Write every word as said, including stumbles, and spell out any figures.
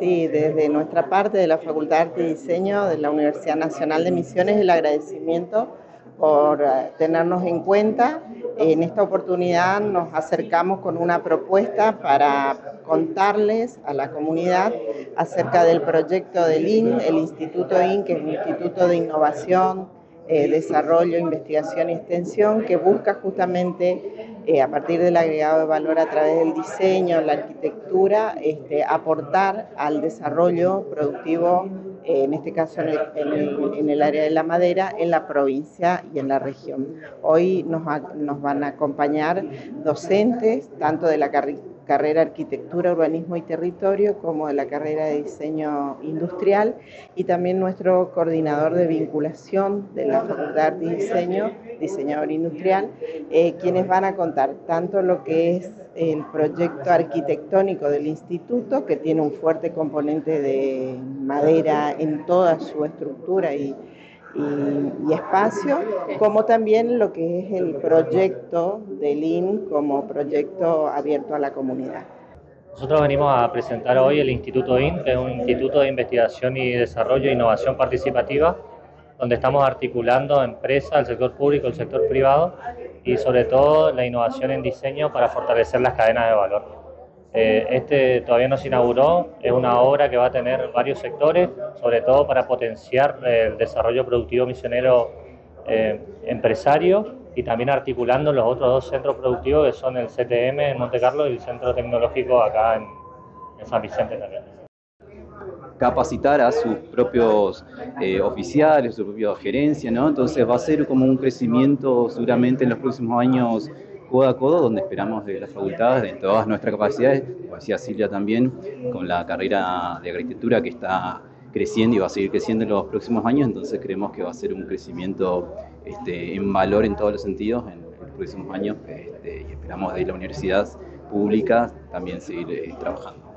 Sí, desde nuestra parte de la Facultad de Arte y Diseño de la Universidad Nacional de Misiones, el agradecimiento por tenernos en cuenta. En esta oportunidad nos acercamos con una propuesta para contarles a la comunidad acerca del proyecto del I N, el Instituto I N, que es un instituto de innovación, eh, desarrollo, investigación y extensión, que busca justamente, eh, a partir del agregado de valor a través del diseño, la arquitectura, este, aportar al desarrollo productivo, eh, en este caso en el, en, el, en el área de la madera, en la provincia y en la región. Hoy nos, nos van a acompañar docentes, tanto de la carrera carrera Arquitectura, Urbanismo y Territorio, como de la carrera de Diseño Industrial, y también nuestro coordinador de vinculación de la Facultad de Arte y Diseño, diseñador industrial, eh, quienes van a contar tanto lo que es el proyecto arquitectónico del instituto, que tiene un fuerte componente de madera en toda su estructura y Y, y espacio, como también lo que es el proyecto del I N como proyecto abierto a la comunidad. Nosotros venimos a presentar hoy el Instituto I N, que es un instituto de investigación y desarrollo e innovación participativa, donde estamos articulando empresas, el sector público, el sector privado y sobre todo la innovación en diseño para fortalecer las cadenas de valor. Eh, este todavía no se inauguró, es una obra que va a tener varios sectores, sobre todo para potenciar el desarrollo productivo misionero eh, empresario y también articulando los otros dos centros productivos que son el C T M en Monte Carlo y el Centro Tecnológico acá en, en San Vicente también. Capacitar a sus propios eh, oficiales, su propia gerencia, ¿no? Entonces va a ser como un crecimiento seguramente en los próximos años codo a codo, donde esperamos de las facultades, de todas nuestras capacidades, como decía Silvia también, con la carrera de arquitectura que está creciendo y va a seguir creciendo en los próximos años, entonces creemos que va a ser un crecimiento este, en valor en todos los sentidos en los próximos años, este, y esperamos de la universidad pública también seguir eh, trabajando.